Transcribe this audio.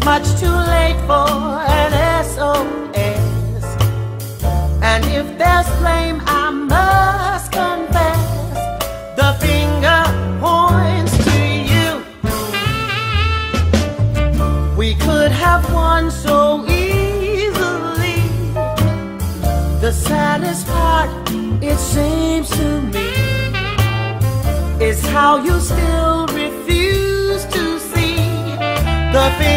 much too late for an SOS. And if there's blame, I must confess, the finger points to you. We could have won so easily. The saddest part, it seems to me, is how you still refuse to see the